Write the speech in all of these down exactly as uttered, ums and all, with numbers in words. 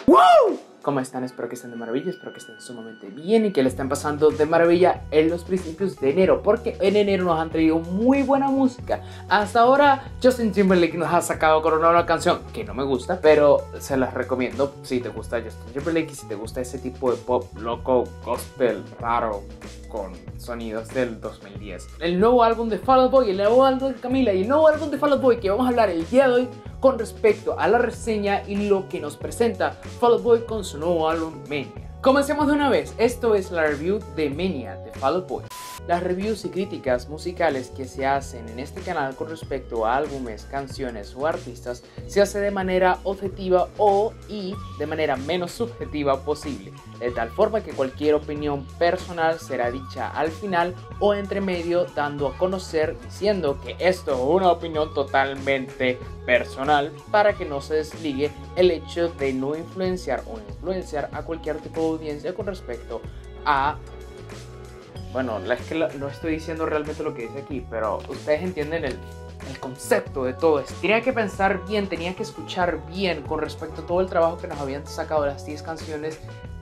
¡Woo! ¿Cómo están? Espero que estén de maravilla, espero que estén sumamente bien y que le estén pasando de maravilla en los principios de enero, porque en enero nos han traído muy buena música. Hasta ahora Justin Timberlake nos ha sacado con una nueva canción que no me gusta, pero se las recomiendo si te gusta Justin Timberlake y si te gusta ese tipo de pop loco, gospel, raro, con sonidos del dos mil diez. El nuevo álbum de Fall Out Boy, el nuevo álbum de Camila y el nuevo álbum de Fall Out Boy que vamos a hablar el día de hoy con respecto a la reseña y lo que nos presenta Fall Out Boy con su nuevo álbum Mania. Comencemos de una vez, esto es la review de Mania de Fall Out Boy. Las reviews y críticas musicales que se hacen en este canal con respecto a álbumes, canciones o artistas se hace de manera objetiva o y de manera menos subjetiva posible, de tal forma que cualquier opinión personal será dicha al final o entre medio, dando a conocer diciendo que esto es una opinión totalmente personal para que no se desligue el hecho de no influenciar o influenciar a cualquier tipo de audiencia con respecto a... Bueno, es que no estoy diciendo realmente lo que dice aquí, pero ustedes entienden el, el concepto de todo esto. Tenía que pensar bien, tenía que escuchar bien con respecto a todo el trabajo que nos habían sacado de las diez canciones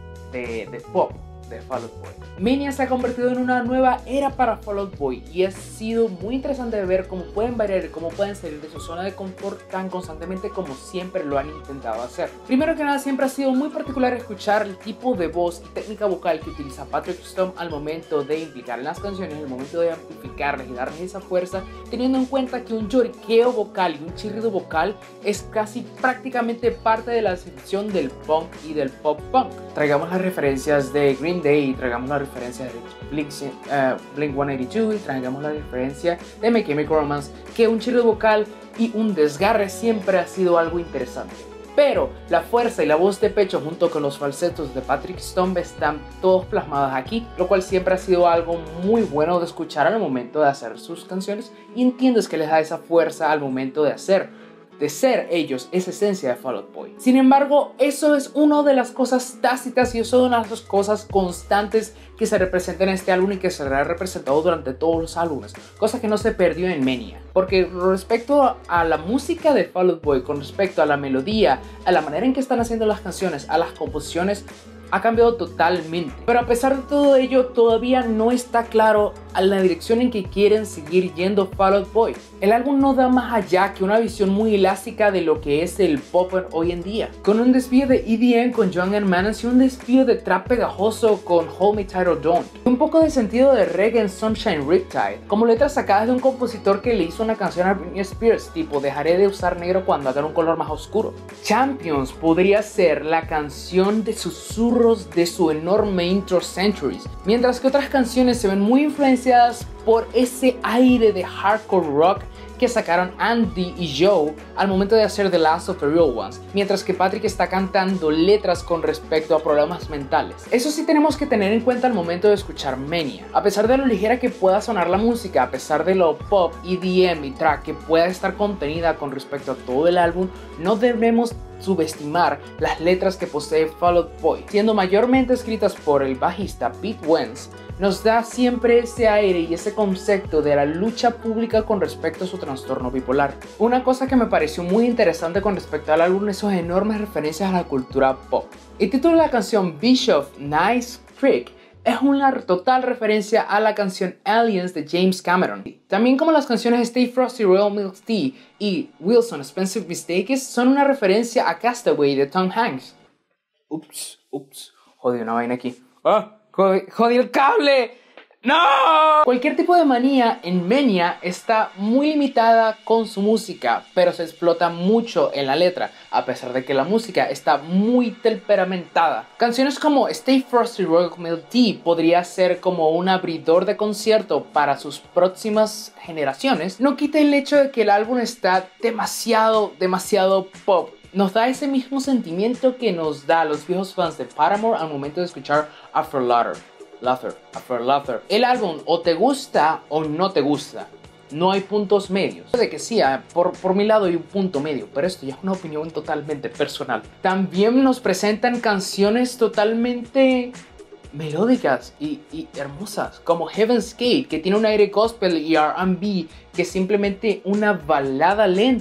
de, de pop de Fall Out Boy. Mania se ha convertido en una nueva era para Fall Out Boy y ha sido muy interesante de ver cómo pueden variar y cómo pueden salir de su zona de confort tan constantemente como siempre lo han intentado hacer. Primero que nada, siempre ha sido muy particular escuchar el tipo de voz y técnica vocal que utiliza Patrick Stump al momento de implicar en las canciones, al momento de amplificarles y darles esa fuerza, teniendo en cuenta que un lloriqueo vocal y un chirrido vocal es casi prácticamente parte de la definición del punk y del pop punk. Traigamos las referencias de Green Day, traigamos la referencia de Blink, uh, Blink ciento ochenta y dos y traigamos la referencia de My Chemical Romance, que un chirrido vocal y un desgarre siempre ha sido algo interesante. Pero la fuerza y la voz de pecho junto con los falsetos de Patrick Stump están todos plasmados aquí, lo cual siempre ha sido algo muy bueno de escuchar al momento de hacer sus canciones y entiendes que les da esa fuerza al momento de hacer. De ser ellos esa esencia de Fall Out Boy. Sin embargo, eso es una de las cosas tácitas y eso es una de las cosas constantes que se representa en este álbum y que será representado durante todos los álbumes, cosa que no se perdió en Mania. Porque respecto a la música de Fall Out Boy, con respecto a la melodía, a la manera en que están haciendo las canciones, a las composiciones, ha cambiado totalmente. Pero a pesar de todo ello, todavía no está claro a la dirección en que quieren seguir yendo Fall Out Boy. El álbum no da más allá que una visión muy elástica de lo que es el pop hoy en día, con un desvío de E D M con Young and Manas y un desvío de trap pegajoso con Hold Me Tight or Don't, y un poco de sentido de reggae en Sunshine Riptide, como letras sacadas de un compositor que le hizo una canción a Britney Spears, tipo dejaré de usar negro cuando haga un color más oscuro. Champions podría ser la canción de susurros de su enorme intro Centuries, mientras que otras canciones se ven muy influenciadas por ese aire de hardcore rock que sacaron Andy y Joe al momento de hacer The Last of the Real Ones, mientras que Patrick está cantando letras con respecto a problemas mentales. Eso sí tenemos que tener en cuenta al momento de escuchar Mania. A pesar de lo ligera que pueda sonar la música, a pesar de lo pop, E D M y track que pueda estar contenida con respecto a todo el álbum, no debemos subestimar las letras que posee Fall Out Boy, siendo mayormente escritas por el bajista Pete Wentz. Nos da siempre ese aire y ese concepto de la lucha pública con respecto a su trastorno bipolar. Una cosa que me pareció muy interesante con respecto al álbum es sus enormes referencias a la cultura pop. El título de la canción Bishop Nice Creek es una total referencia a la canción Aliens de James Cameron. También como las canciones Stay Frosty Royal Milk Tea y Wilson Expensive Mistakes son una referencia a Castaway de Tom Hanks. Ups, ups, jodí una vaina aquí. ¡Ah! ¡Jodí el cable! ¡No! Cualquier tipo de manía en Mania está muy limitada con su música, pero se explota mucho en la letra, a pesar de que la música está muy temperamentada. Canciones como Stay Frosty Royal Milk Tea podría ser como un abridor de concierto para sus próximas generaciones. No quita el hecho de que el álbum está demasiado, demasiado pop. Nos da ese mismo sentimiento que nos da a los viejos fans de Paramore al momento de escuchar After Laughter. Laughter, After Laughter. El álbum o te gusta o no te gusta. No hay puntos medios. De que sí, por, por mi lado hay un punto medio, pero esto ya es una opinión totalmente personal. También nos presentan canciones totalmente melódicas y, y hermosas, como Heaven's Gate, que tiene un aire gospel y R and B, que es simplemente una balada lenta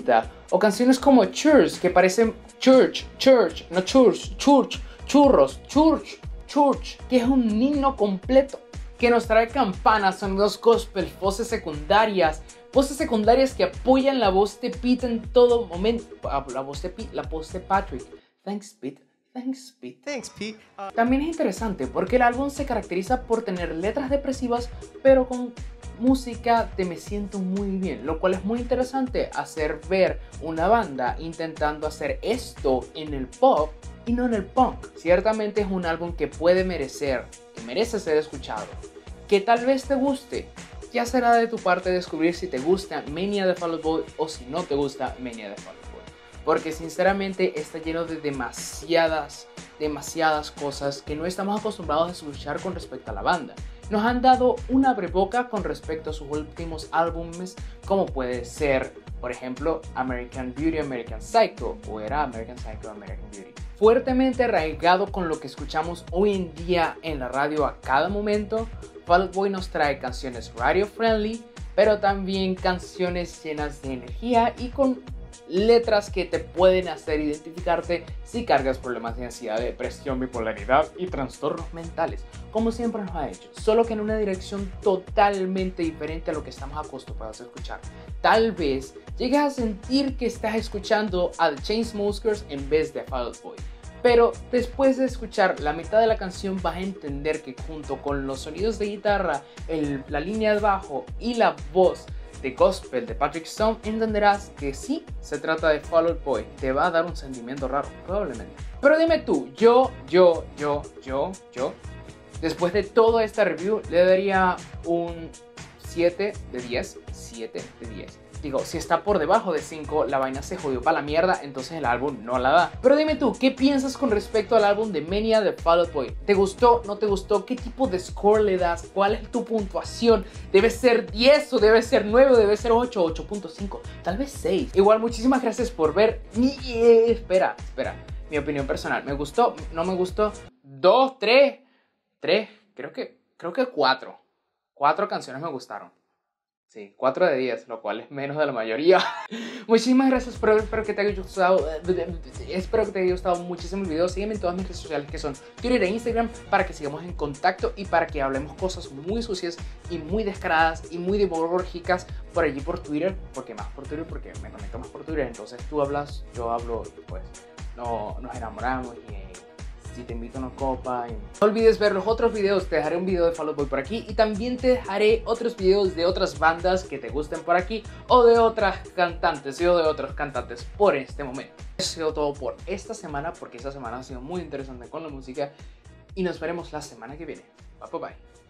O canciones como Church, que parecen Church, Church, no Church, Church, Churros, Church, Church, que es un himno completo que nos trae campanas, sonidos gospel, voces secundarias, voces secundarias que apoyan la voz de Pete en todo momento, la voz de Pete, la voz de Patrick. Thanks, Pete. Thanks, Pete. Thanks, Pete. Uh... También es interesante porque el álbum se caracteriza por tener letras depresivas, pero con música de me siento muy bien, lo cual es muy interesante hacer ver una banda intentando hacer esto en el pop y no en el punk. Ciertamente es un álbum que puede merecer, que merece ser escuchado, que tal vez te guste. Ya será de tu parte descubrir si te gusta Mania de Fall Out Boy o si no te gusta Mania de Fall Out Boy, porque sinceramente está lleno de demasiadas, demasiadas cosas que no estamos acostumbrados a escuchar con respecto a la banda. Nos han dado una abreboca con respecto a sus últimos álbumes, como puede ser, por ejemplo, American Beauty, American Psycho, o era American Psycho, American Beauty. Fuertemente arraigado con lo que escuchamos hoy en día en la radio a cada momento, Fall Out Boy nos trae canciones radio friendly, pero también canciones llenas de energía y con letras que te pueden hacer identificarte si cargas problemas de ansiedad, depresión, bipolaridad y trastornos mentales, como siempre nos ha hecho, solo que en una dirección totalmente diferente a lo que estamos acostumbrados a escuchar. Tal vez llegues a sentir que estás escuchando a The Chainsmokers en vez de Fall Out Boy, pero después de escuchar la mitad de la canción vas a entender que junto con los sonidos de guitarra, el, la línea de bajo y la voz de gospel de Patrick Stone, entenderás que sí se trata de Fall Out Boy. Te va a dar un sentimiento raro, probablemente. Pero dime tú, yo, yo, yo, yo, yo, después de toda esta review, le daría un siete de diez. siete de diez. Digo, si está por debajo de cinco, la vaina se jodió para la mierda, entonces el álbum no la da. Pero dime tú, ¿qué piensas con respecto al álbum de Mania de Fall Out Boy? ¿Te gustó? ¿No te gustó? ¿Qué tipo de score le das? ¿Cuál es tu puntuación? ¿Debe ser diez o debe ser nueve o debe ser ocho, ocho punto cinco? Tal vez seis. Igual, muchísimas gracias por ver. Y, eh, espera, espera. Mi opinión personal. ¿Me gustó? ¿No me gustó? ¿Dos? ¿Tres? ¿Tres? Creo que, creo que cuatro. Cuatro canciones me gustaron. Sí, cuatro de diez, lo cual es menos de la mayoría. Muchísimas gracias, por, espero que te haya gustado. Espero que te haya gustado muchísimo el video. Sígueme en todas mis redes sociales, que son Twitter e Instagram, para que sigamos en contacto y para que hablemos cosas muy sucias y muy descaradas y muy demagógicas por allí por Twitter. Porque más por Twitter, porque me conecto más por Twitter. Entonces tú hablas, yo hablo, pues no, nos enamoramos y si te invito a una copa. Y no olvides ver los otros videos, te dejaré un video de Fall Out Boy por aquí y también te dejaré otros videos de otras bandas que te gusten por aquí o de otras cantantes o de otros cantantes por este momento. Eso ha sido todo por esta semana, porque esta semana ha sido muy interesante con la música y nos veremos la semana que viene. Bye bye bye.